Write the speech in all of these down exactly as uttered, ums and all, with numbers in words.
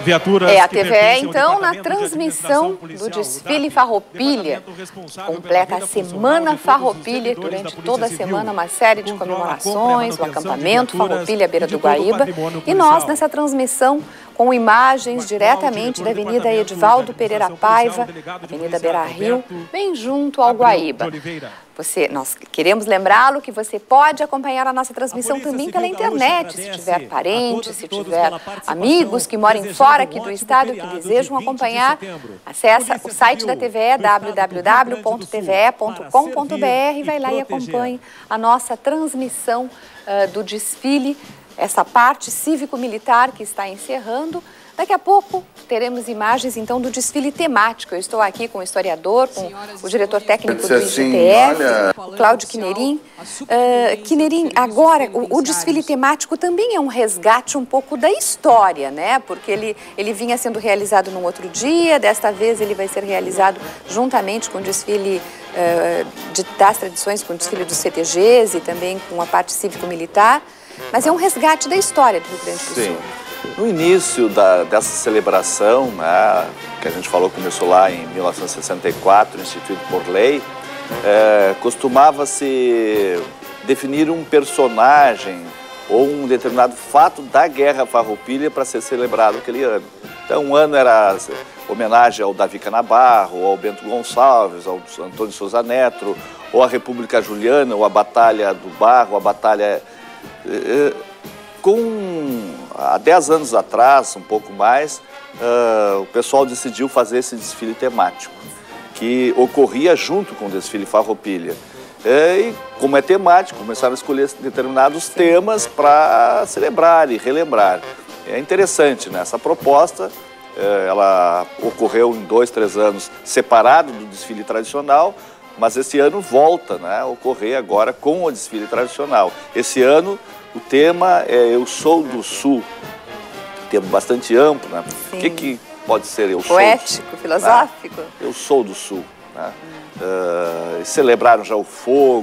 Viaturas é a T V E, então, na transmissão do desfile Farroupilha. Completa a Semana Farroupilha, durante toda a semana, uma série de comemorações, o acampamento Farroupilha à beira do Guaíba. E nós, nessa transmissão, com imagens diretamente da Avenida Edivaldo Pereira Paiva, Avenida Beira Rio, bem junto ao Guaíba. Você, nós queremos lembrá-lo que você pode acompanhar a nossa transmissão também pela internet, se tiver parentes, se tiver amigos que moram fora aqui do estado e que desejam acompanhar. Acesse o site da T V E, w w w ponto t v e ponto com ponto b r, e vai lá e acompanhe a nossa transmissão uh, do desfile, essa parte cívico-militar que está encerrando. Daqui a pouco teremos imagens, então, do desfile temático. Eu estou aqui com o historiador, com o diretor técnico do I G T F, o Cláudio Quinerim. Uh, Quinerim, agora, o, o desfile temático também é um resgate um pouco da história, né? Porque ele, ele vinha sendo realizado num outro dia, desta vez ele vai ser realizado juntamente com o desfile uh, de, das tradições, com o desfile dos C T Gs e também com a parte cívico-militar. Mas é um resgate da história do Rio Grande do Sul. Sim. No início da, dessa celebração, né, que a gente falou começou lá em mil novecentos e sessenta e quatro, instituído por lei, é, costumava-se definir um personagem ou um determinado fato da Guerra Farroupilha para ser celebrado aquele ano. Então, um ano era homenagem ao Davi Canabarro, ao Bento Gonçalves, ao Antônio Souza Neto, ou à República Juliana, ou a Batalha do Barro, a Batalha... É, com, há dez anos atrás, um pouco mais, uh, o pessoal decidiu fazer esse desfile temático, que ocorria junto com o desfile Farroupilha. É, e, como é temático, começaram a escolher determinados temas para celebrar e relembrar. É interessante, né? Essa proposta, é, ela ocorreu em dois, três anos separado do desfile tradicional, mas esse ano volta, né, a ocorrer agora com o desfile tradicional. Esse ano o tema é Eu Sou do Sul, tema bastante amplo, né? Sim. O que, que pode ser Eu Sou? Poético, filosófico. Né? Eu Sou do Sul. Né? Hum. Uh, celebraram já o fogo,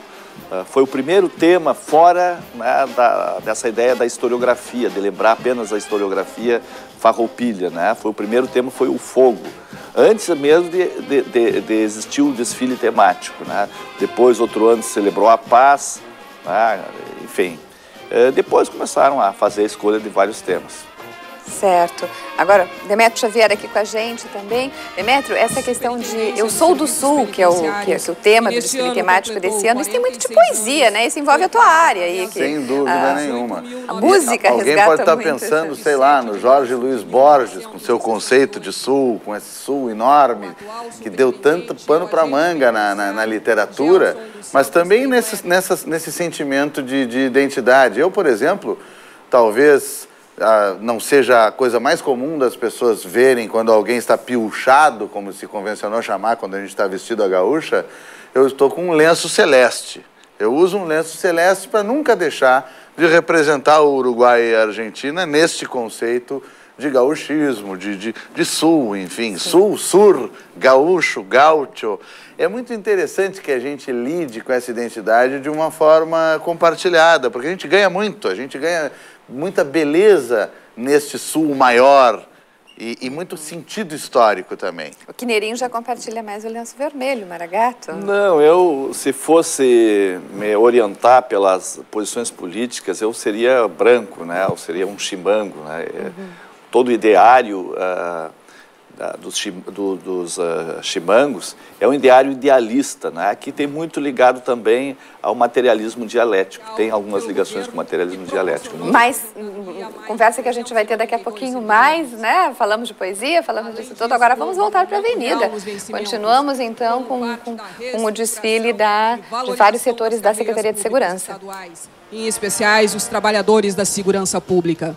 uh, foi o primeiro tema fora, né, da, dessa ideia da historiografia, de lembrar apenas a historiografia Farroupilha, né? Foi o primeiro tema, foi o fogo. Antes mesmo de, de, de, de existir o desfile temático, né? Depois, outro ano, se celebrou a paz, né? Enfim. Depois começaram a fazer a escolha de vários temas. Certo. Agora, Demétrio Xavier aqui com a gente também. Demétrio, essa questão de Eu Sou do Sul, que é o, que é o tema do desfile temático desse ano, isso tem muito de poesia, né? Isso envolve a tua área aí. Que, Sem dúvida a, nenhuma. A música Alguém resgata pode estar muito pensando, essa... sei lá, no Jorge Luiz Borges, com seu conceito de sul, com esse sul enorme, que deu tanto pano para manga na, na, na literatura, mas também nesse, nessa, nesse sentimento de, de identidade. Eu, por exemplo, talvez... Ah, não seja a coisa mais comum das pessoas verem quando alguém está piochado, como se convencionou chamar quando a gente está vestido a gaúcha, eu estou com um lenço celeste. Eu uso um lenço celeste para nunca deixar de representar o Uruguai e a Argentina neste conceito de gauchismo, de, de, de sul, enfim, Sim. sul, sur, gaúcho, gaúcho. É muito interessante que a gente lide com essa identidade de uma forma compartilhada, porque a gente ganha muito, a gente ganha muita beleza neste sul maior e, e muito sentido histórico também. O Quinerim já compartilha mais o lenço vermelho, Maragato? Não, eu, se fosse me orientar pelas posições políticas, eu seria branco, né? Eu seria um chimango, né? Uhum. Todo o ideário uh, dos, do, dos uh, chimangos é um ideário idealista, né? Que tem muito ligado também ao materialismo dialético. Tem algumas ligações com o materialismo dialético. Mas, conversa que a gente vai ter daqui a pouquinho mais, né? Falamos de poesia, falamos disso tudo. Agora vamos voltar para a avenida. Continuamos, então, com, com, com o desfile da, de vários setores da Secretaria de Segurança. Em especiais, os trabalhadores da segurança pública.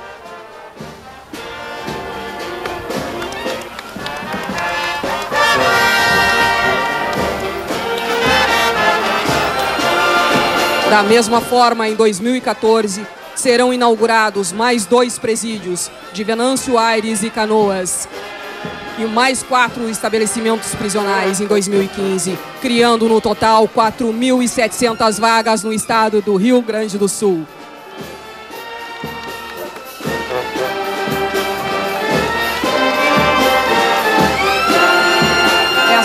Da mesma forma, em dois mil e quatorze, serão inaugurados mais dois presídios de Venâncio Aires e Canoas e mais quatro estabelecimentos prisionais em dois mil e quinze, criando no total quatro mil e setecentas vagas no estado do Rio Grande do Sul.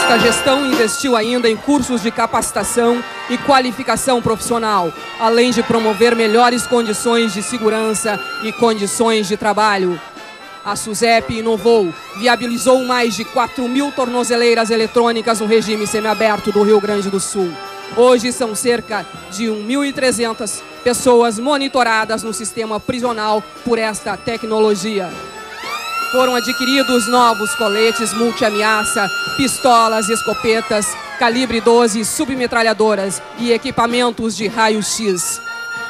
Esta gestão investiu ainda em cursos de capacitação e qualificação profissional, além de promover melhores condições de segurança e condições de trabalho. A SUSEP inovou, viabilizou mais de quatro mil tornozeleiras eletrônicas no regime semiaberto do Rio Grande do Sul. Hoje são cerca de mil e trezentas pessoas monitoradas no sistema prisional por esta tecnologia. Foram adquiridos novos coletes multi-ameaça, pistolas, escopetas, calibre doze, submetralhadoras e equipamentos de raio-x.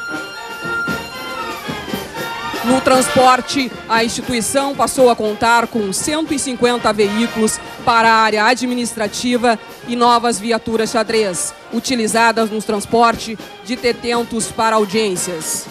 No transporte, a instituição passou a contar com cento e cinquenta veículos para a área administrativa e novas viaturas xadrez, utilizadas no transporte de detentos para audiências.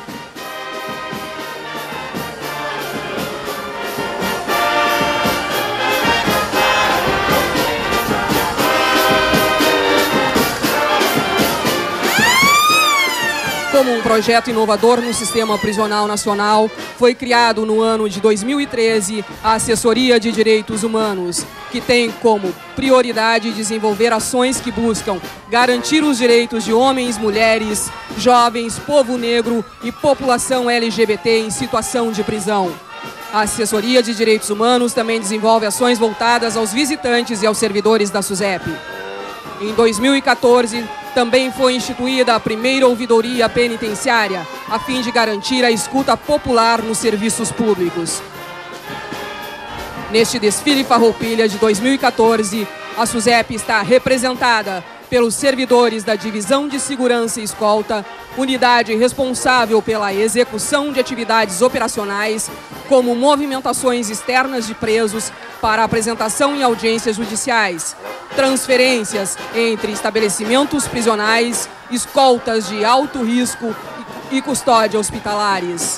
Como um projeto inovador no sistema prisional nacional, foi criado no ano de dois mil e treze a Assessoria de Direitos Humanos, que tem como prioridade desenvolver ações que buscam garantir os direitos de homens, mulheres, jovens, povo negro e população L G B T em situação de prisão. A Assessoria de Direitos Humanos também desenvolve ações voltadas aos visitantes e aos servidores da SUSEP. Em dois mil e quatorze, também foi instituída a primeira ouvidoria penitenciária, a fim de garantir a escuta popular nos serviços públicos. Neste desfile Farroupilha de dois mil e quatorze, a SUSEP está representada pelos servidores da Divisão de Segurança e Escolta, unidade responsável pela execução de atividades operacionais, como movimentações externas de presos para apresentação em audiências judiciais, transferências entre estabelecimentos prisionais, escoltas de alto risco e custódia hospitalares.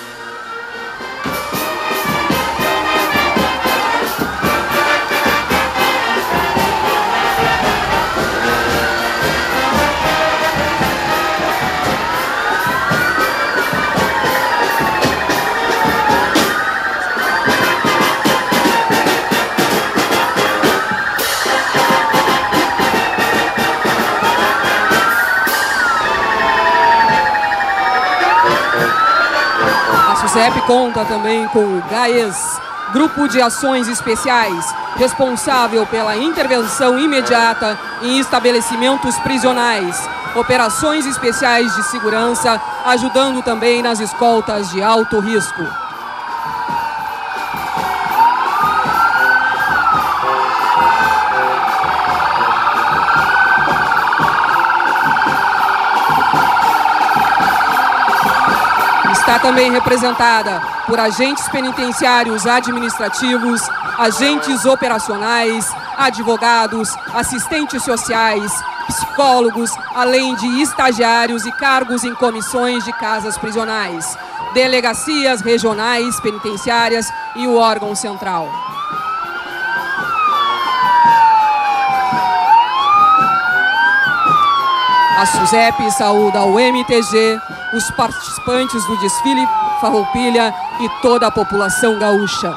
A SUSEP conta também com o GAES, Grupo de Ações Especiais, responsável pela intervenção imediata em estabelecimentos prisionais, operações especiais de segurança, ajudando também nas escoltas de alto risco. Está também representada por agentes penitenciários administrativos, agentes operacionais, advogados, assistentes sociais, psicólogos, além de estagiários e cargos em comissões de casas prisionais, delegacias regionais penitenciárias e o órgão central. A SUSEP saúda o M T G, os participantes do desfile Farroupilha e toda a população gaúcha.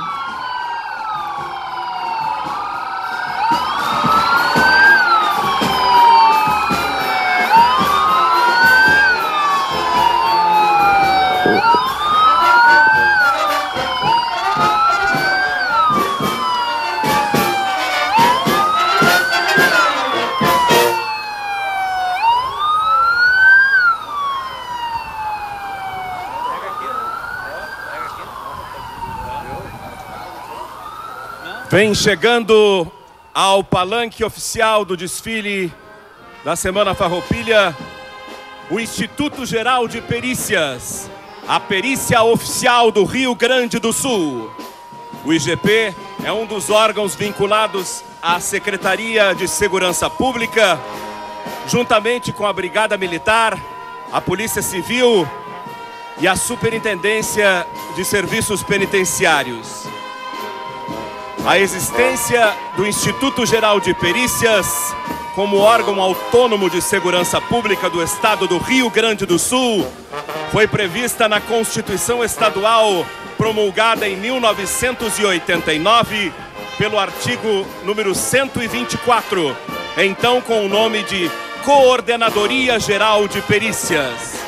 Vem chegando ao palanque oficial do desfile da Semana Farroupilha o Instituto Geral de Perícias, a perícia oficial do Rio Grande do Sul. O I G P é um dos órgãos vinculados à Secretaria de Segurança Pública, juntamente com a Brigada Militar, a Polícia Civil e a Superintendência de Serviços Penitenciários. A existência do Instituto Geral de Perícias como órgão autônomo de segurança pública do Estado do Rio Grande do Sul foi prevista na Constituição Estadual promulgada em mil novecentos e oitenta e nove pelo artigo número cento e vinte e quatro, então com o nome de Coordenadoria Geral de Perícias.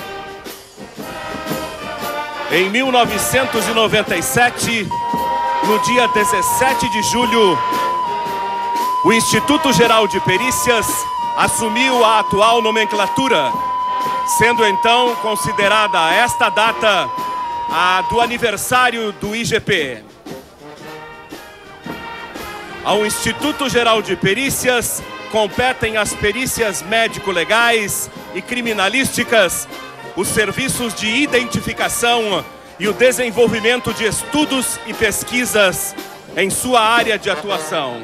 Em mil novecentos e noventa e sete, no dia dezessete de julho, o Instituto Geral de Perícias assumiu a atual nomenclatura, sendo então considerada esta data a do aniversário do I G P. Ao Instituto Geral de Perícias competem as perícias médico-legais e criminalísticas, os serviços de identificação e o desenvolvimento de estudos e pesquisas em sua área de atuação.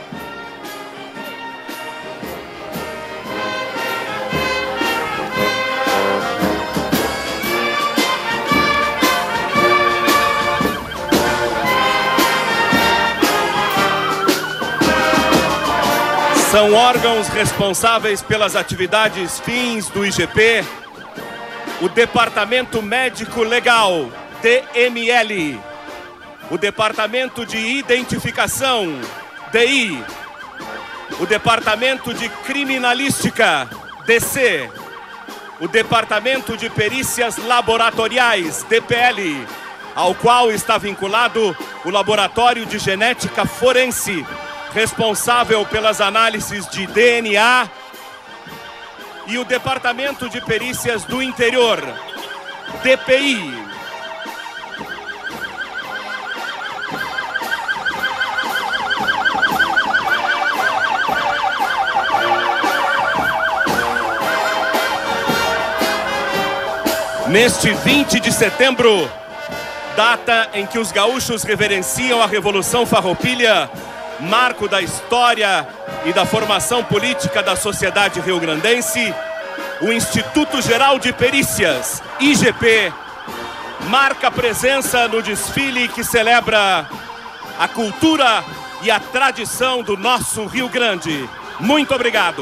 São órgãos responsáveis pelas atividades fins do I G P, o Departamento Médico Legal, D M L, o Departamento de Identificação, D I, o Departamento de Criminalística, D C, o Departamento de Perícias Laboratoriais, D P L, ao qual está vinculado o Laboratório de Genética Forense, responsável pelas análises de D N A, e o Departamento de Perícias do Interior, D P I. Neste vinte de setembro, data em que os gaúchos reverenciam a Revolução Farroupilha, marco da história e da formação política da sociedade rio-grandense, o Instituto Geral de Perícias, I G P, marca presença no desfile que celebra a cultura e a tradição do nosso Rio Grande. Muito obrigado!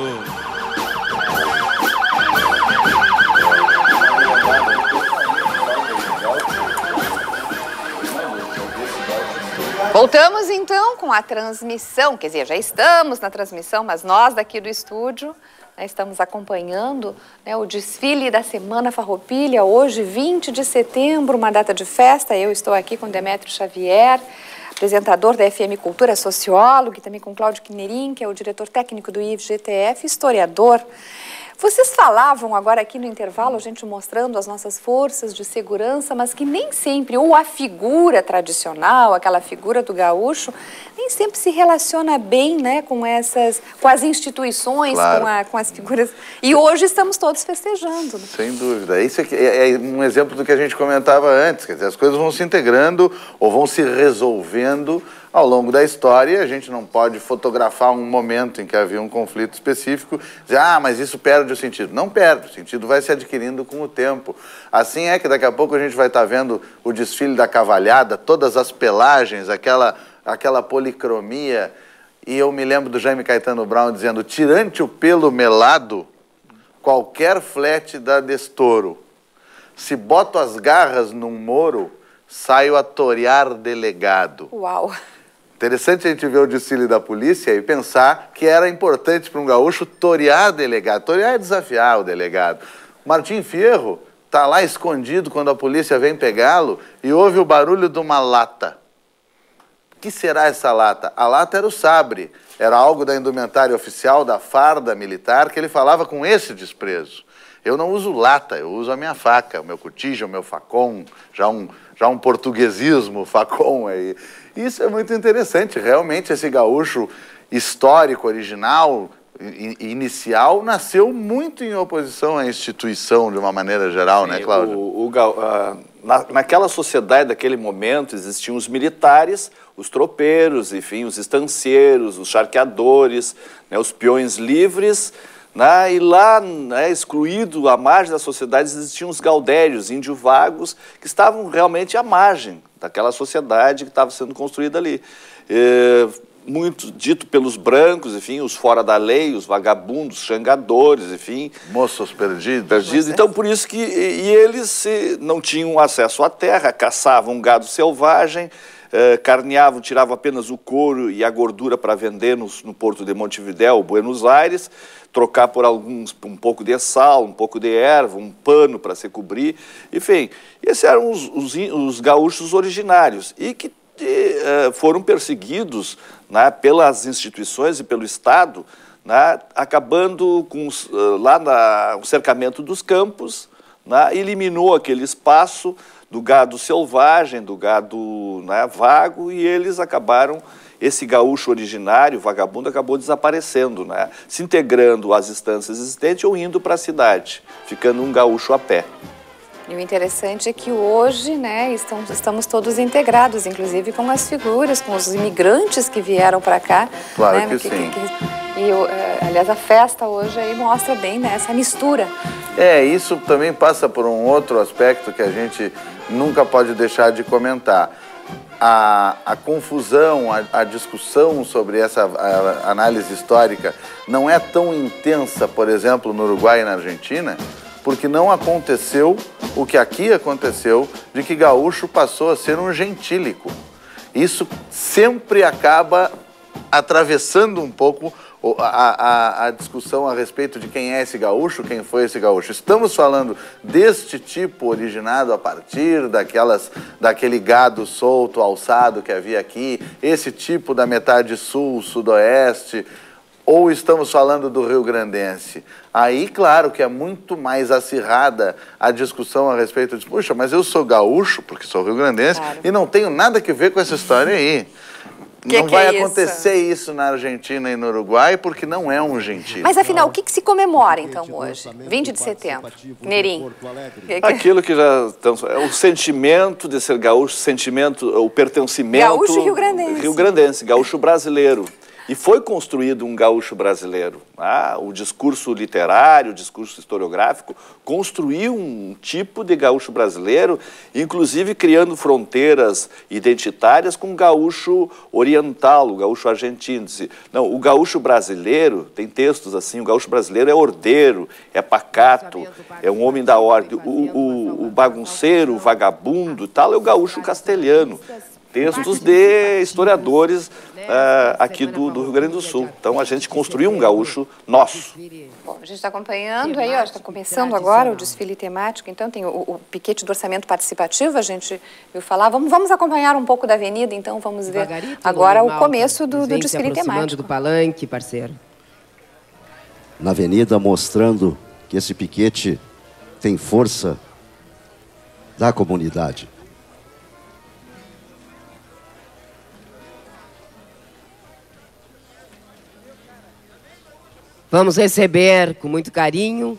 Voltamos então com a transmissão, quer dizer, já estamos na transmissão, mas nós daqui do estúdio, né, estamos acompanhando, né, o desfile da Semana Farroupilha, hoje vinte de setembro, uma data de festa. Eu estou aqui com Demétrio Xavier, apresentador da F M Cultura, sociólogo, e também com Cláudio Quinerim, que é o diretor técnico do I F G T F, historiador. Vocês falavam agora aqui no intervalo, a gente mostrando as nossas forças de segurança, mas que nem sempre, ou a figura tradicional, aquela figura do gaúcho, nem sempre se relaciona bem, né, com essas, com as instituições, claro, com, a, com as figuras. E hoje estamos todos festejando. Né? Sem dúvida. Isso é, é um exemplo do que a gente comentava antes, quer dizer, as coisas vão se integrando ou vão se resolvendo ao longo da história. A gente não pode fotografar um momento em que havia um conflito específico, dizer, ah, mas isso perde o sentido. Não perde, o sentido vai se adquirindo com o tempo. Assim é que daqui a pouco a gente vai estar vendo o desfile da cavalhada, todas as pelagens, aquela, aquela policromia. E eu me lembro do Jaime Caetano Brown dizendo, tirante o pelo melado, qualquer flete dá destouro. Se boto as garras num moro, saio a torear delegado. Uau! Interessante a gente ver o desfile da polícia e pensar que era importante para um gaúcho torear delegado. Torear é desafiar o delegado. Martim Fierro está lá escondido quando a polícia vem pegá-lo e ouve o barulho de uma lata. O que será essa lata? A lata era o sabre. Era algo da indumentária oficial, da farda militar, que ele falava com esse desprezo. Eu não uso lata, eu uso a minha faca, o meu cuchillo, o meu facão, já um, já um portuguesismo, facão aí. Isso é muito interessante, realmente esse gaúcho histórico, original, inicial, nasceu muito em oposição à instituição de uma maneira geral, sim, né, Cláudio? O, o, uh, na, naquela sociedade daquele momento existiam os militares, os tropeiros, enfim, os estancieiros, os charqueadores, né, os peões livres, né, e lá, né, excluído à margem da sociedade, existiam os gaudérios, índio-vagos, que estavam realmente à margem daquela sociedade que estava sendo construída ali. É, muito dito pelos brancos, enfim, os fora da lei, os vagabundos, xangadores, enfim. Moços perdidos. perdidos. Então, por isso que e eles se, não tinham acesso à terra, caçavam gado selvagem, eh, carneavam, tiravam apenas o couro e a gordura para vender no, no porto de Montevidéu, Buenos Aires, trocar por alguns, um pouco de sal, um pouco de erva, um pano para se cobrir, enfim. Esses eram os, os, os gaúchos originários e que eh, foram perseguidos, né, pelas instituições e pelo Estado, né, acabando com os, lá na, o cercamento dos campos, né, eliminou aquele espaço do gado selvagem, do gado, né, vago, e eles acabaram, esse gaúcho originário, vagabundo, acabou desaparecendo, né, se integrando às estâncias existentes ou indo para a cidade, ficando um gaúcho a pé. E o interessante é que hoje, né, estamos, estamos todos integrados, inclusive com as figuras, com os imigrantes que vieram para cá. Claro, né, que, que sim. Que, que, e, aliás, a festa hoje aí mostra bem, né, essa mistura. É, isso também passa por um outro aspecto que a gente nunca pode deixar de comentar. A, a confusão, a, a discussão sobre essa a, a análise histórica não é tão intensa, por exemplo, no Uruguai e na Argentina, porque não aconteceu o que aqui aconteceu, de que gaúcho passou a ser um gentílico. Isso sempre acaba atravessando um pouco a, a, a discussão a respeito de quem é esse gaúcho, quem foi esse gaúcho. Estamos falando deste tipo originado a partir daquelas, daquele gado solto, alçado que havia aqui, esse tipo da metade sul, sudoeste, ou estamos falando do rio-grandense? Aí, claro, que é muito mais acirrada a discussão a respeito de, puxa, mas eu sou gaúcho, porque sou rio-grandense, claro, e não tenho nada que ver com essa história aí. Que não que vai é acontecer isso? isso na Argentina e no Uruguai, porque não é um gentílico. Mas, afinal, o que, que se comemora, então, hoje? vinte de setembro. Nerim. Aquilo que já estamos... É o sentimento de ser gaúcho, o sentimento, o pertencimento... Gaúcho rio-grandense. Rio-grandense, gaúcho brasileiro. E foi construído um gaúcho brasileiro. Ah, o discurso literário, o discurso historiográfico, construiu um tipo de gaúcho brasileiro, inclusive criando fronteiras identitárias com o gaúcho oriental, o gaúcho argentino. Não, o gaúcho brasileiro, tem textos assim, o gaúcho brasileiro é ordeiro, é pacato, é um homem da ordem. O, o, o bagunceiro, o vagabundo, tal, é o gaúcho castelhano. Textos de historiadores uh, aqui do, do Rio Grande do Sul. Então, a gente construiu um gaúcho nosso. Bom, a gente está acompanhando aí, ó, está começando agora o desfile temático, então tem o, o piquete do orçamento participativo, a gente viu falar. Vamos, vamos acompanhar um pouco da avenida, então vamos ver agora o começo do, do desfile temático. Do palanque, parceiro. Na avenida, mostrando que esse piquete tem força da comunidade. Vamos receber com muito carinho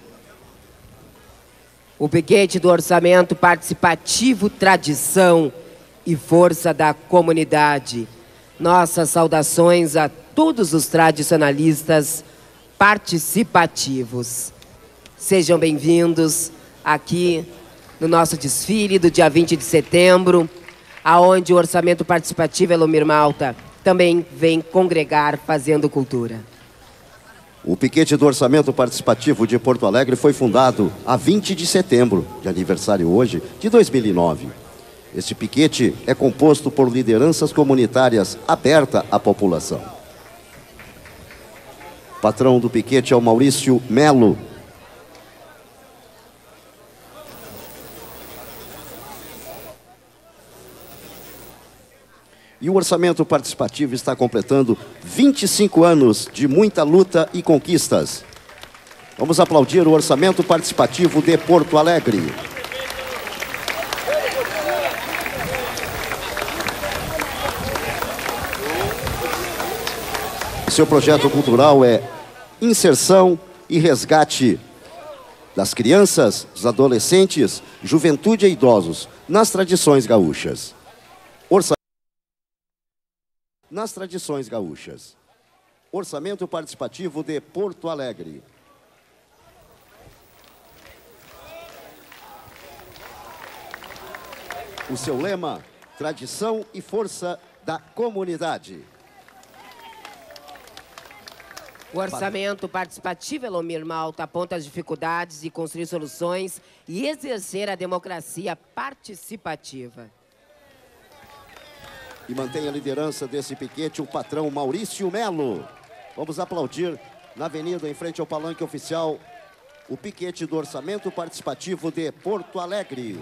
o piquete do orçamento participativo, tradição e força da comunidade. Nossas saudações a todos os tradicionalistas participativos. Sejam bem-vindos aqui no nosso desfile do dia vinte de setembro, aonde o orçamento participativo Elomir Malta também vem congregar fazendo cultura. O piquete do orçamento participativo de Porto Alegre foi fundado a vinte de setembro, de aniversário hoje, de dois mil e nove. Este piquete é composto por lideranças comunitárias aberta à população. O patrão do piquete é o Maurício Melo. E o orçamento participativo está completando vinte e cinco anos de muita luta e conquistas. Vamos aplaudir o orçamento participativo de Porto Alegre. Seu projeto cultural é inserção e resgate das crianças, dos adolescentes, juventude e idosos nas tradições gaúchas. Orçamento Nas tradições gaúchas. Orçamento participativo de Porto Alegre. O seu lema, tradição e força da comunidade. O orçamento participativo Elomir Malta aponta as dificuldades de construir soluções e exercer a democracia participativa. e mantém a liderança desse piquete o patrão Maurício Melo. Vamos aplaudir na avenida, em frente ao palanque oficial, o piquete do Orçamento Participativo de Porto Alegre.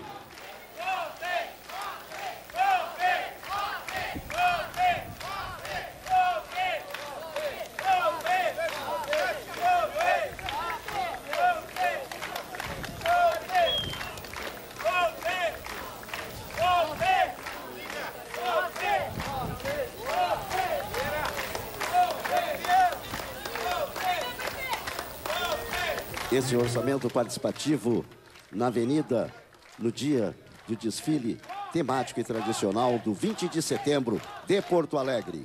Esse orçamento participativo na avenida, no dia do desfile temático e tradicional do vinte de setembro de Porto Alegre.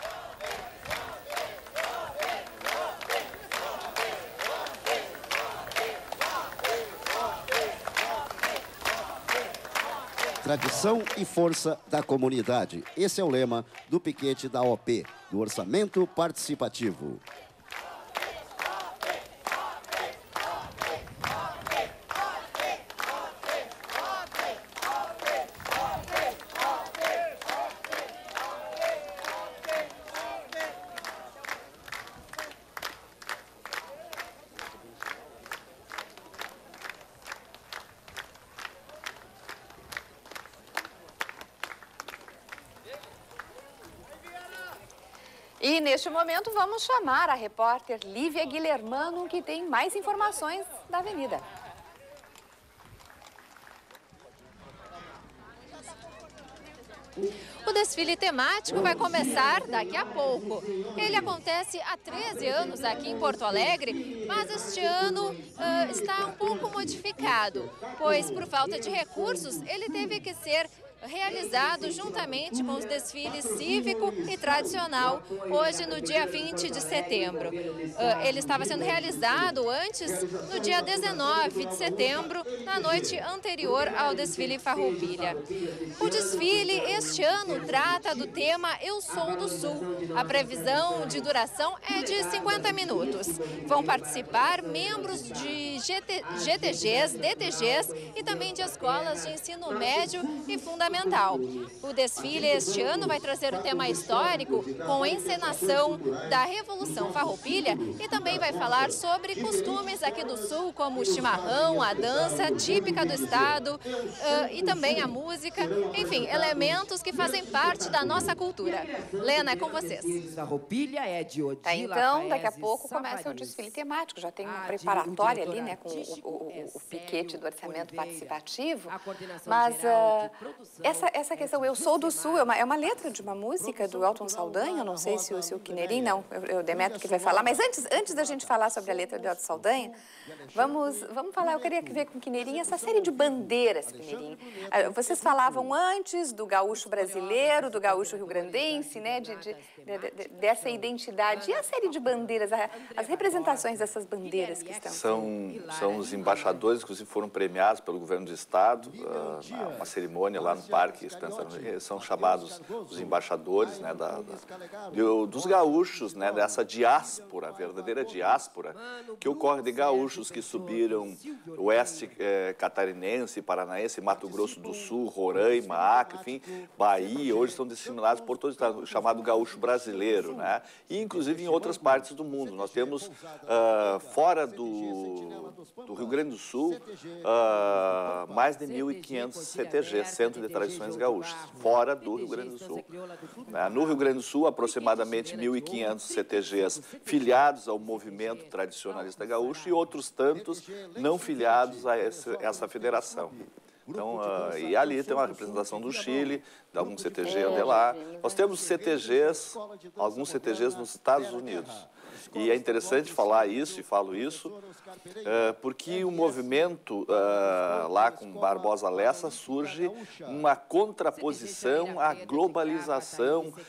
Tradição e força da comunidade. Esse é o lema do piquete da O P, do Orçamento Participativo. E neste momento vamos chamar a repórter Lívia Guilhermano, que tem mais informações da avenida. O desfile temático vai começar daqui a pouco. Ele acontece há treze anos aqui em Porto Alegre, mas este ano uh, está um pouco modificado, pois por falta de recursos ele teve que ser realizado juntamente com os desfiles cívico e tradicional, hoje no dia vinte de setembro. Uh, ele estava sendo realizado antes, no dia dezenove de setembro, na noite anterior ao desfile Farroupilha. O desfile este ano trata do tema Eu Sou do Sul. A previsão de duração é de cinquenta minutos. Vão participar membros de G T, G T Gs, D T Gs e também de escolas de ensino médio e fundamental. O desfile este ano vai trazer o tema histórico com a encenação da Revolução Farroupilha e também vai falar sobre costumes aqui do Sul, como o chimarrão, a dança típica do estado uh, e também a música, enfim, elementos que fazem parte da nossa cultura. Lena, é com vocês. Farroupilha é de Odila, tá, então, daqui a pouco começa o desfile temático, já tem um preparatório ali, né, com o, o, o piquete do orçamento participativo, mas uh, essa, essa questão, Eu Sou do Sul, é uma, é uma letra de uma música do Elton Saldanha, não sei se, se o Quineirinho, não, eu, eu Demetrio que vai falar, mas antes, antes da gente falar sobre a letra do Elton Saldanha, vamos, vamos falar, eu queria ver com o Quineirinho essa série de bandeiras, Quineirinho. Vocês falavam antes do gaúcho brasileiro, do gaúcho rio-grandense, né, de, de, de, de, dessa identidade, e a série de bandeiras, a, as representações dessas bandeiras que estão? São, são os embaixadores, inclusive foram premiados pelo governo do estado, uh, uma cerimônia lá no Parque Spencer, são chamados os embaixadores, né, da, da, de, dos gaúchos, né, dessa diáspora, a verdadeira diáspora, que ocorre de gaúchos que subiram o oeste eh, catarinense, paranaense, Mato Grosso do Sul, Roraima, Acre, enfim, Bahia, hoje estão disseminados por todo o estado, chamado gaúcho brasileiro, né, e inclusive em outras partes do mundo. Nós temos, uh, fora do, do Rio Grande do Sul, uh, mais de mil e quinhentos C T Gs, Centro de Tradições Gaúchas, fora do Rio Grande do Sul. No Rio Grande do Sul, aproximadamente mil e quinhentos C T Gs filiados ao movimento tradicionalista gaúcho e outros tantos não filiados a essa, essa federação. Então, uh, e ali tem uma representação do Chile, de alguns C T G de lá. Nós temos C T Gs, alguns C T Gs nos Estados Unidos. E é interessante falar isso, e falo isso, uh, porque o movimento uh, lá com Barbosa Lessa surge uma contraposição à globalização uh,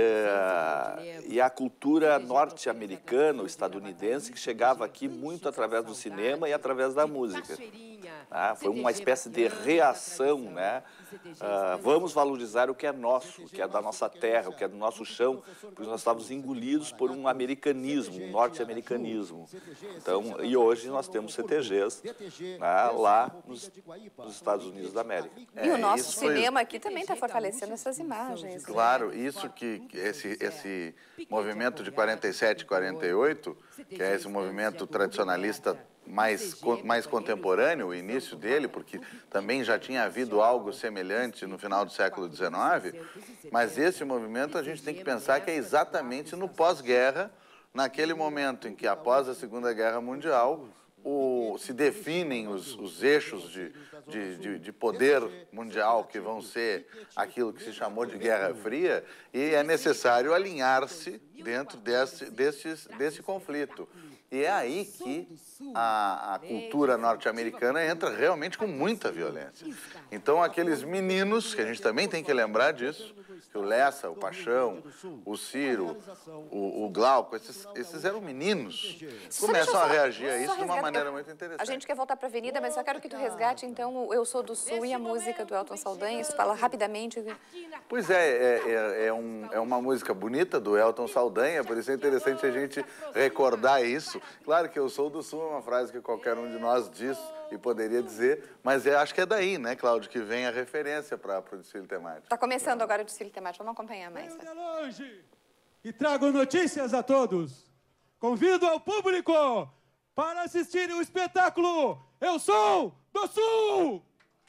e à cultura norte-americana, estadunidense, que chegava aqui muito através do cinema e através da música. Ah, foi uma espécie de reação, né? Uh, vamos valorizar o que é nosso, o que é da nossa terra, o que é do nosso chão, porque nós estávamos engolidos por um americanismo, um norte-americanismo. Então, e hoje nós temos C T Gs, né, lá nos, nos Estados Unidos da América. E é, o nosso cinema foi... aqui também está fortalecendo essas imagens. Claro, né? isso que esse, esse movimento de quarenta e sete e quarenta e oito, que é esse movimento tradicionalista mais, mais contemporâneo, o início dele, porque também já tinha havido algo semelhante no final do século dezenove, mas esse movimento a gente tem que pensar que é exatamente no pós-guerra, naquele momento em que, após a Segunda Guerra Mundial, O, se definem os, os eixos de, de, de, de poder mundial que vão ser aquilo que se chamou de Guerra Fria, e é necessário alinhar-se dentro desse, desse, desse conflito. E é aí que a, a cultura norte-americana entra realmente com muita violência. Então, aqueles meninos, que a gente também tem que lembrar disso, que o Lessa, o Paixão, o Ciro, o, o Glauco, esses, esses eram meninos, começam a reagir a isso de uma maneira muito interessante. A gente quer voltar para a Avenida, mas eu quero que tu resgate, então, o Eu Sou do Sul e a música do Elton Saldanha. Isso fala rapidamente. Pois é, é, é, é, um, é uma música bonita do Elton Saldanha, por isso é interessante a gente recordar isso. Claro que Eu Sou do Sul é uma frase que qualquer um de nós diz e poderia dizer, mas é, acho que é daí, né, Cláudio, que vem a referência para o desfile temático. Está começando agora o desfile temático, vamos acompanhar mais. Eu de longe e trago notícias a todos. Convido ao público para assistir o espetáculo Eu Sou do Sul!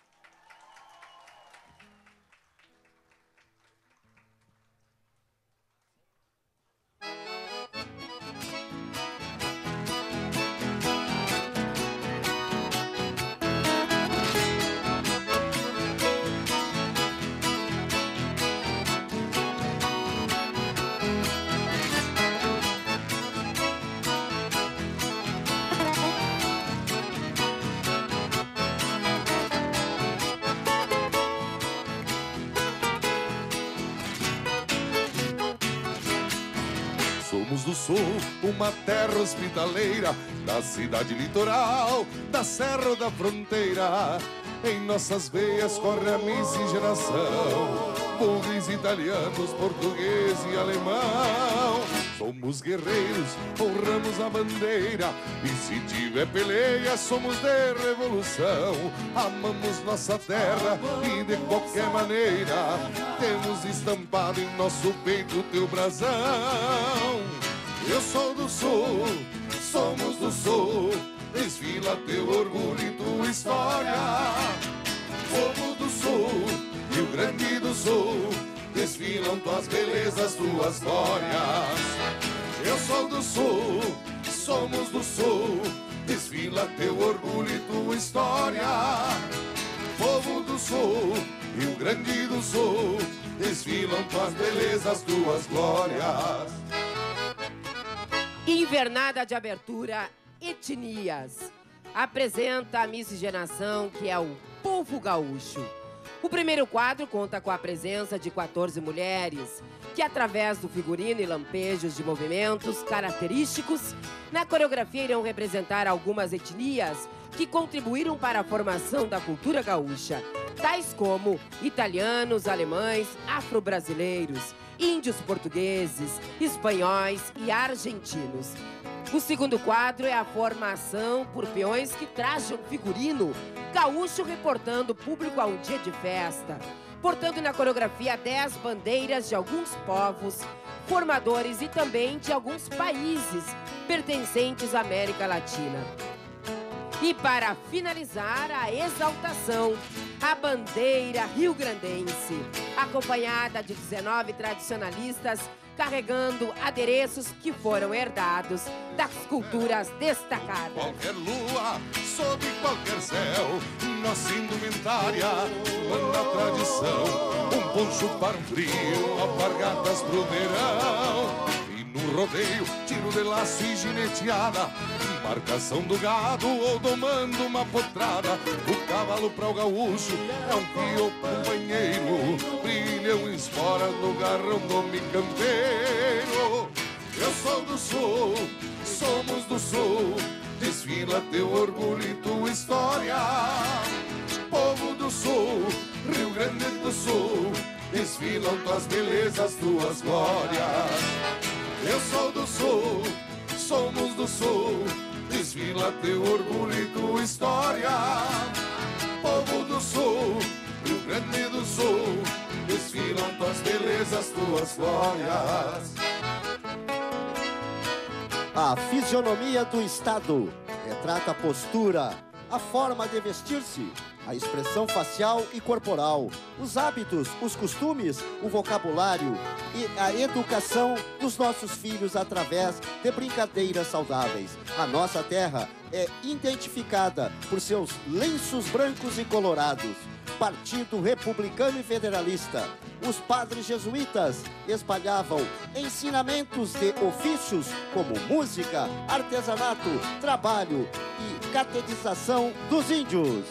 Somos do Sul, uma terra hospitaleira, da cidade litoral, da serra ou da fronteira. Em nossas veias corre a miscigenação, burguês, italianos, português e alemão. Somos guerreiros, honramos a bandeira, e se tiver peleia somos de revolução. Amamos nossa terra e de qualquer maneira temos estampado em nosso peito teu brasão. Eu sou do Sul, somos do Sul, desfila teu orgulho e tua história. Povo do Sul, Rio Grande do Sul, desfilam tuas belezas, tuas glórias. Eu sou do Sul, somos do Sul, desfila teu orgulho e tua história. Povo do Sul, Rio Grande do Sul, desfilam tuas belezas, tuas glórias. Invernada de abertura, Etnias. Apresenta a miscigenação que é o povo gaúcho. O primeiro quadro conta com a presença de quatorze mulheres que, através do figurino e lampejos de movimentos característicos, na coreografia irão representar algumas etnias que contribuíram para a formação da cultura gaúcha, tais como italianos, alemães, afro-brasileiros, índios portugueses, espanhóis e argentinos. O segundo quadro é a formação por peões que trajam figurino gaúcho, reportando o público a um dia de festa, portando na coreografia dez bandeiras de alguns povos, formadores e também de alguns países pertencentes à América Latina. E para finalizar, a exaltação, a bandeira rio-grandense, acompanhada de dezenove tradicionalistas carregando adereços que foram herdados das culturas destacadas. Qualquer lua, sob qualquer céu, nossa indumentária manda a tradição. Um poncho para um frio, alpargatas pro verão. E no rodeio, tiro de laço e gineteada, marcação do gado ou domando uma potrada. O cavalo para o gaúcho é um pio companheiro, brilham esporas no garrão do micampeiro. Eu sou do Sul, somos do Sul, desfila teu orgulho e tua história. Povo do Sul, Sul, Rio Grande do Sul, desfilam tuas belezas, tuas glórias. Eu sou do Sul, somos do Sul, desfila teu orgulho e tua história. Povo do Sul, Rio Grande do Sul, desfilam tuas belezas, tuas glórias. A fisionomia do Estado retrata a postura, a forma de vestir-se, a expressão facial e corporal, os hábitos, os costumes, o vocabulário e a educação dos nossos filhos através de brincadeiras saudáveis. A nossa terra é identificada por seus lenços brancos e colorados. Partido Republicano e Federalista. Os padres jesuítas espalhavam ensinamentos de ofícios como música, artesanato, trabalho e catequização dos índios.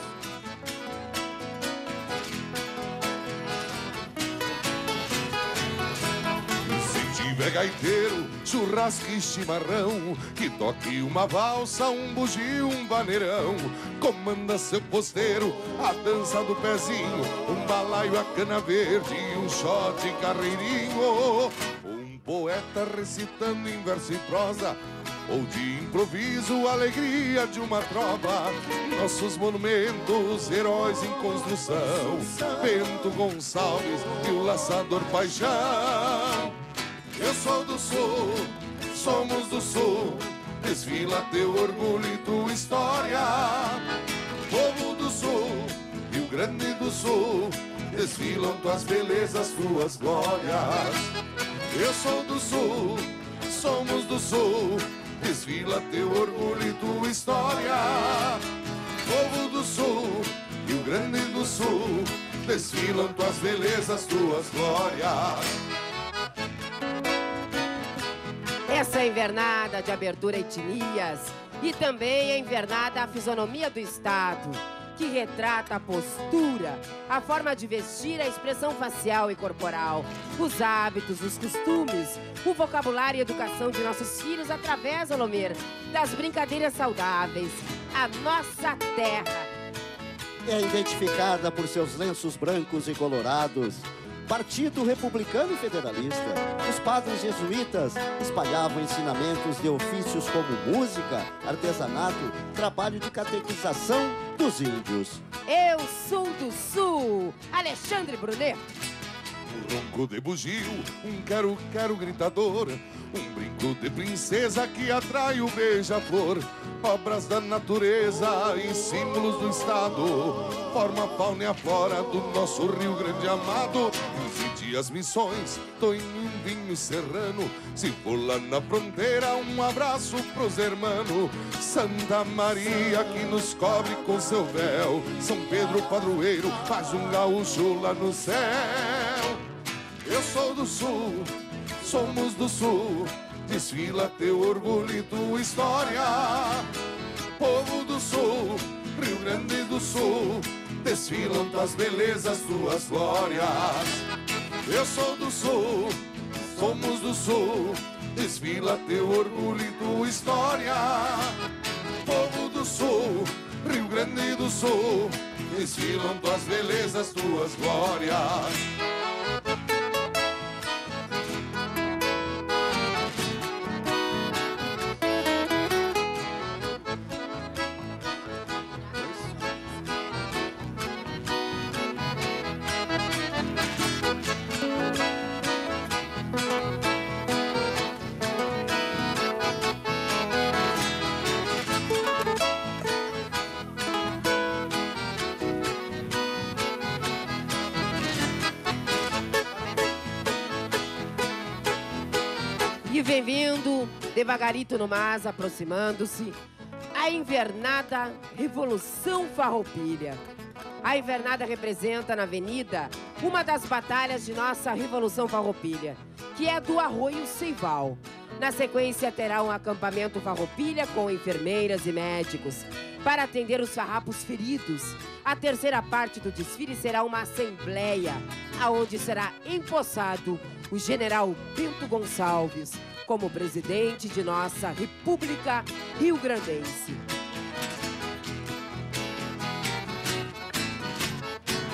É gaiteiro, churrasco e chimarrão, que toque uma valsa, um bugio, um vaneirão. Comanda seu posteiro, a dança do pezinho, um balaio, a cana verde e um shot carreirinho. Um poeta recitando em verso e prosa, ou de improviso, a alegria de uma trova. Nossos monumentos, heróis em construção, Bento Gonçalves e o laçador Paixão. Eu sou do Sul, somos do Sul, desfila teu orgulho e tua história. Povo do Sul, Rio Grande do Sul, desfilam tuas belezas, tuas glórias. Eu sou do Sul, somos do Sul, desfila teu orgulho e tua história. Povo do Sul, Rio Grande do Sul, desfilam tuas belezas, tuas glórias. Essa é a invernada de abertura a etnias e também a invernada a fisionomia do Estado, que retrata a postura, a forma de vestir, a expressão facial e corporal, os hábitos, os costumes, o vocabulário e educação de nossos filhos através, Alomir, das brincadeiras saudáveis. A nossa terra é identificada por seus lenços brancos e colorados. Partido Republicano e Federalista. Os padres jesuítas espalhavam ensinamentos de ofícios como música, artesanato, trabalho de catequização dos índios. Eu sou do Sul, Alexandre Brunet. Um ronco de bugio, um quero-quero gritador, um brinco de princesa que atrai o beija-flor. Obras da natureza e símbolos do Estado, forma a fauna e a flora do nosso Rio Grande amado. Incide as missões, Toinho, Vinho e Serrano. Se for lá na fronteira, um abraço pros hermanos. Santa Maria que nos cobre com seu véu, São Pedro padroeiro, faz um gaúcho lá no céu. Eu sou do Sul, somos do Sul, desfila teu orgulho e tua história. Povo do Sul, Rio Grande do Sul, desfilam tuas belezas, tuas glórias. Eu sou do Sul, somos do Sul, desfila teu orgulho e tua história. Povo do Sul, Rio Grande do Sul, desfilam tuas belezas, tuas glórias. E vem vindo, devagarito no mas, aproximando-se, a invernada Revolução Farroupilha. A invernada representa na avenida uma das batalhas de nossa Revolução Farroupilha, que é do Arroio Seival. Na sequência terá um acampamento Farroupilha com enfermeiras e médicos para atender os farrapos feridos. A terceira parte do desfile será uma assembleia, aonde será empossado o general Bento Gonçalves como presidente de nossa República Rio-Grandense.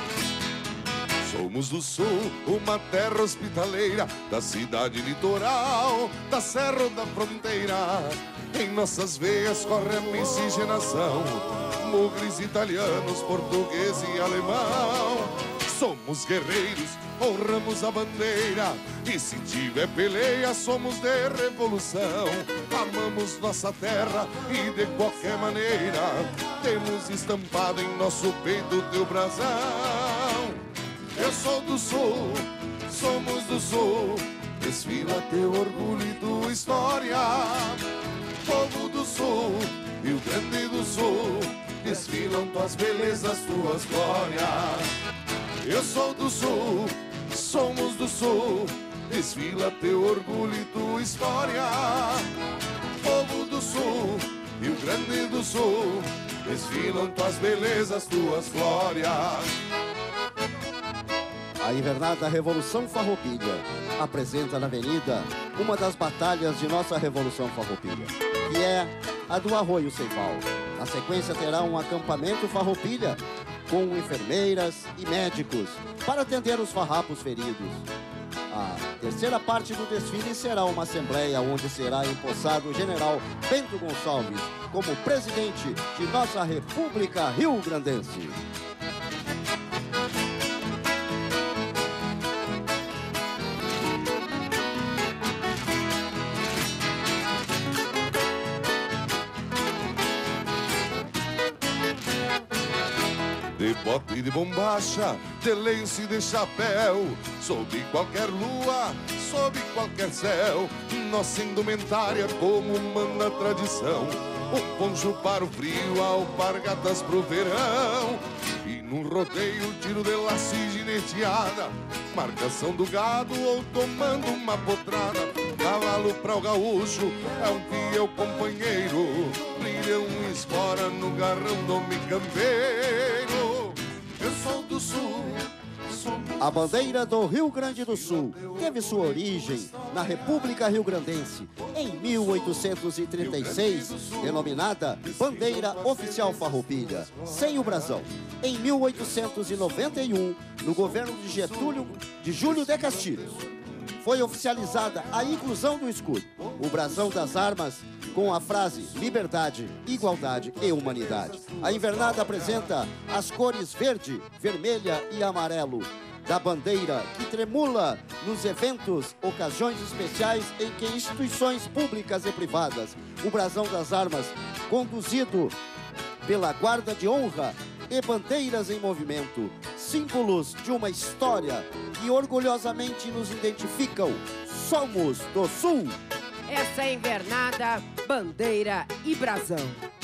Somos do Sul, uma terra hospitaleira, da cidade litoral, da serra ou da fronteira. Em nossas veias corre a miscigenação, mugres italianos, português e alemão. Somos guerreiros, honramos a bandeira, e se tiver peleia somos de revolução. Amamos nossa terra e de qualquer maneira temos estampado em nosso peito teu brasão. Eu sou do Sul, somos do Sul, desfila teu orgulho e tua história. Povo do Sul, Rio Grande do Sul, desfilam tuas belezas, tuas glórias. Eu sou do Sul, somos do Sul, desfila teu orgulho e tua história. Povo do Sul, Rio Grande do Sul, desfilam tuas belezas, tuas glórias. A invernada Revolução Farroupilha apresenta na avenida uma das batalhas de nossa Revolução Farroupilha, que é a do Arroio Ceival. Na sequência terá um acampamento Farroupilha com enfermeiras e médicos para atender os farrapos feridos. A terceira parte do desfile será uma assembleia onde será empossado o general Bento Gonçalves como presidente de nossa República Rio-Grandense. De bota e de bombacha, de lenço e de chapéu, sob qualquer lua, sob qualquer céu, nossa indumentária como manda a tradição. Um poncho para o frio, alpargatas pro verão, e num rodeio tiro de laço e gineteada, marcação do gado ou tomando uma potrada. Cavalo pra o gaúcho é um fiel companheiro, brilham e espora no garrão do micambeiro. Eu sou do Sul. A bandeira do Rio Grande do Sul teve sua origem na República Rio-Grandense em mil oitocentos e trinta e seis, denominada Bandeira Oficial Farroupilha, sem o brasão. Em mil oitocentos e noventa e um, no governo de Getúlio de Júlio de Castilhos, foi oficializada a inclusão do escudo, o brasão das armas, com a frase liberdade, igualdade e humanidade. A invernada apresenta as cores verde, vermelha e amarelo da bandeira, que tremula nos eventos, ocasiões especiais em que instituições públicas e privadas, o brasão das armas conduzido pela guarda de honra e bandeiras em movimento, símbolos de uma história que orgulhosamente nos identificam. Somos do Sul. Essa é invernada, bandeira e brasão.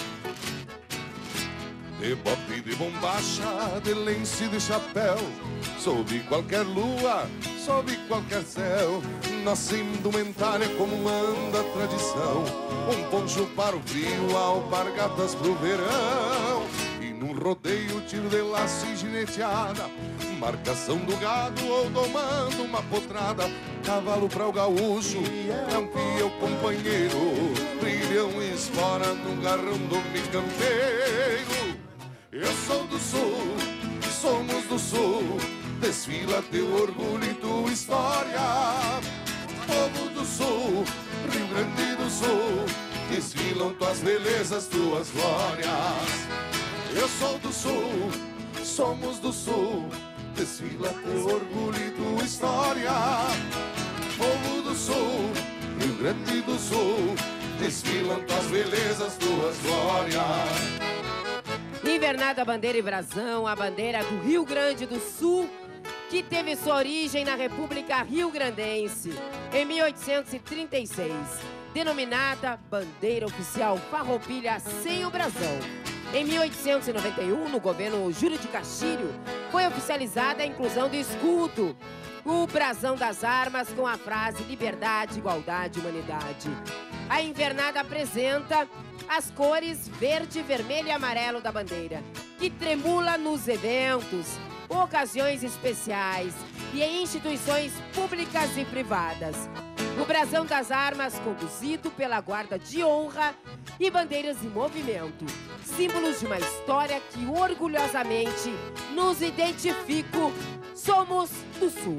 De bota e de bombacha, de lenço e de chapéu, sob qualquer lua, sob qualquer céu, nossa indumentária como manda a tradição. Um poncho para o frio, alpargatas pro verão, e num rodeio tiro de laço e gineteada, marcação do gado ou domando uma potrada. Cavalo pra o gaúcho é um fiel companheiro, brilham e espora no garrão do micambeiro. Eu sou do Sul, somos do Sul, desfila teu orgulho e tua história. Povo do Sul, Rio Grande do Sul, desfilam tuas belezas, tuas glórias. Eu sou do Sul, somos do Sul, desfila teu orgulho e tua história. Povo do Sul, Rio Grande do Sul, desfilam tuas belezas, tuas glórias. Invernada, bandeira e brasão, a bandeira do Rio Grande do Sul, que teve sua origem na República Rio-Grandense em mil oitocentos e trinta e seis, denominada Bandeira Oficial Farroupilha sem o brasão. Em mil oitocentos e noventa e um, no governo Júlio de Castilhos, foi oficializada a inclusão do escudo, o brasão das armas com a frase liberdade, igualdade, humanidade. A invernada apresenta as cores verde, vermelho e amarelo da bandeira, que tremula nos eventos, ocasiões especiais e em instituições públicas e privadas. O brasão das armas conduzido pela guarda de honra e bandeiras em movimento, símbolos de uma história que orgulhosamente nos identificam somos do Sul.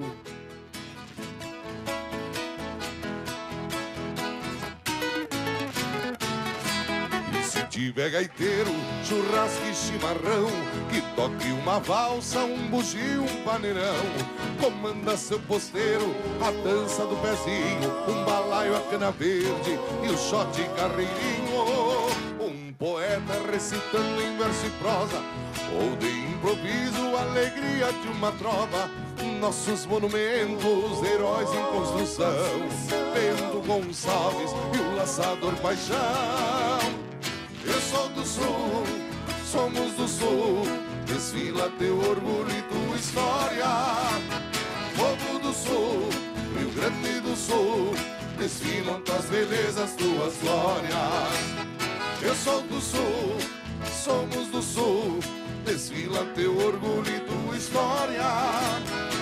Se tiver gaiteiro, churrasco e chimarrão, que toque uma valsa, um bugio, um paneirão. Comanda seu posteiro, a dança do pezinho, um balaio, a cana verde e o shot carreirinho. Um poeta recitando em verso e prosa, ou de improviso, a alegria de uma trova. Nossos monumentos, heróis em construção, Bento Gonçalves e o laçador Paixão. Eu sou do Sul, somos do Sul, desfila teu orgulho e tua história. Povo do Sul, Rio Grande do Sul, desfilam tuas belezas, tuas glórias. Eu sou do Sul, somos do Sul, desfila teu orgulho e tua história.